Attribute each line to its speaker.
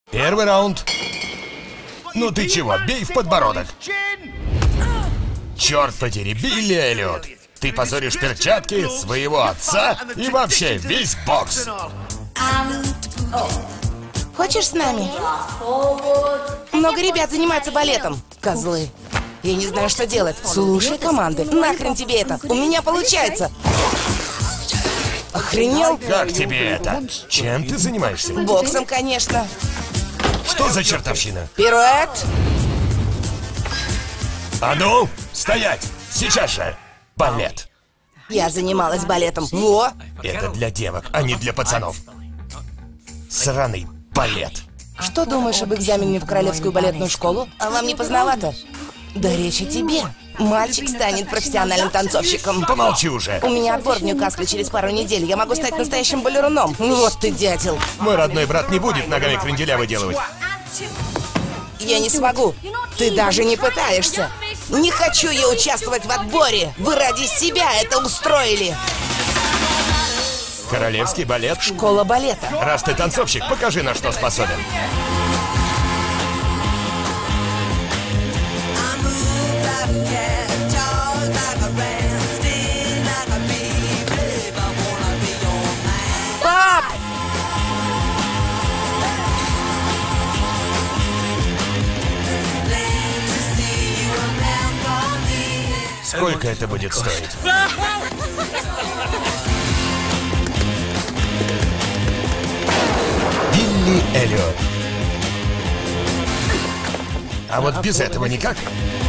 Speaker 1: Первый раунд. Ну ты чего, бей в подбородок. Черт подери, Билли Эллиот. Ты позоришь перчатки своего отца и вообще весь бокс.
Speaker 2: Хочешь с нами? Много ребят занимаются балетом. Козлы. Я не знаю, что делать. Слушай команды. Нахрен тебе это? У меня получается. Охренел?
Speaker 1: Как тебе это? Чем ты занимаешься?
Speaker 2: Боксом, конечно.
Speaker 1: Что за чертовщина?
Speaker 2: Пируэт.
Speaker 1: А ну, стоять! Сейчас же! Балет.
Speaker 2: Я занималась балетом. Во!
Speaker 1: Это для девок, а не для пацанов. Сраный балет.
Speaker 2: Что думаешь об экзамене в Королевскую балетную школу? А вам не поздновато? Да речь о тебе. Мальчик станет профессиональным танцовщиком.
Speaker 1: Помолчи уже.
Speaker 2: У меня отбор в Ньюкасле через пару недель. Я могу стать настоящим балеруном. Вот ты дятел.
Speaker 1: Мой родной брат не будет ногами кренделя выделывать.
Speaker 2: Я не смогу. Ты даже не пытаешься. Не хочу я участвовать в отборе. Вы ради себя это устроили.
Speaker 1: Королевский балет?
Speaker 2: Школа балета.
Speaker 1: Раз ты танцовщик, покажи, на что способен.
Speaker 2: Пап!
Speaker 1: Сколько это будет стоить? Билли Эллиот. А вот без этого никак?